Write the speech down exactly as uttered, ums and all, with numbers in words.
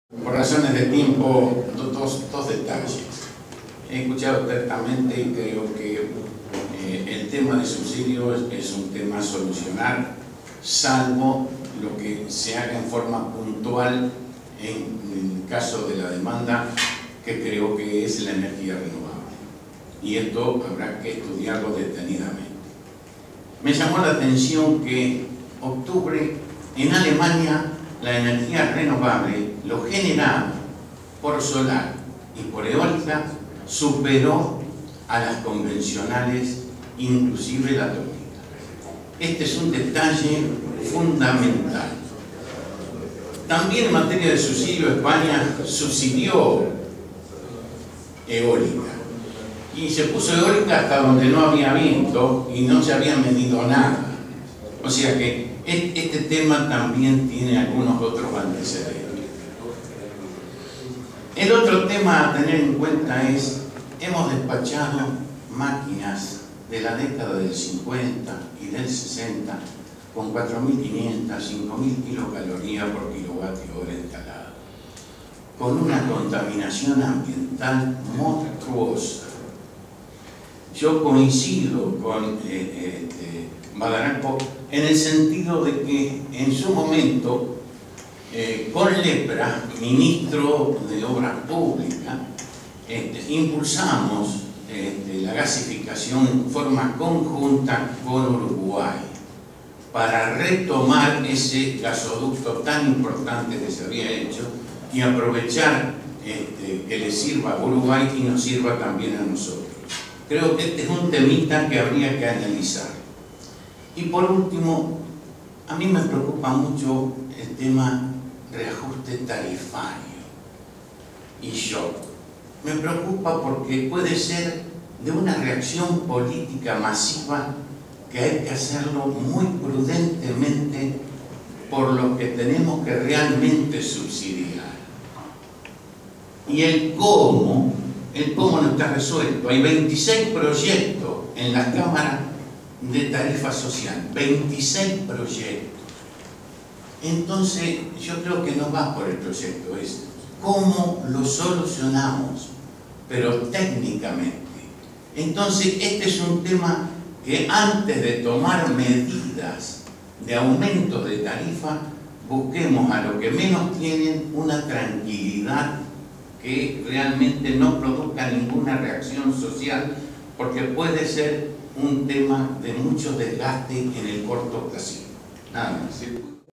Por razones de tiempo, dos, dos detalles. He escuchado atentamente y creo que eh, el tema de subsidios es un tema a solucionar, salvo lo que se haga en forma puntual en, en el caso de la demanda, que creo que es la energía renovable. Y esto habrá que estudiarlo detenidamente. Me llamó la atención que octubre en Alemania la energía renovable, lo generado por solar y por eólica, superó a las convencionales, inclusive la atómica. Este es un detalle fundamental. También en materia de subsidio, España subsidió eólica. Y se puso eólica hasta donde no había viento y no se había medido nada. O sea que este tema también tiene algunos otros antecedentes. El otro tema a tener en cuenta es, hemos despachado máquinas de la década del cincuenta y del sesenta con cuatro mil quinientas, cinco mil kilocalorías por kilovatio hora instalado, con una contaminación ambiental monstruosa. Yo coincido con eh, eh, Badaranco en el sentido de que en su momento, eh, con Lepra, ministro de Obras Públicas, este, impulsamos este, la gasificación en forma conjunta con Uruguay para retomar ese gasoducto tan importante que se había hecho y aprovechar este, que le sirva a Uruguay y nos sirva también a nosotros. Creo que este es un temita que habría que analizar. Y por último, a mí me preocupa mucho el tema reajuste tarifario y shock. Me preocupa porque puede ser de una reacción política masiva que hay que hacerlo muy prudentemente por lo que tenemos que realmente subsidiar. Y el cómo, el cómo no está resuelto. Hay veintiséis proyectos en la Cámara de tarifa social, veintiséis proyectos. Entonces yo creo que no va por el proyecto, es cómo lo solucionamos, pero técnicamente. Entonces este es un tema que antes de tomar medidas de aumento de tarifa, busquemos a los que menos tienen una tranquilidad que realmente no produzca ninguna reacción social, porque puede ser un tema de mucho desgaste en el corto plazo. Nada más.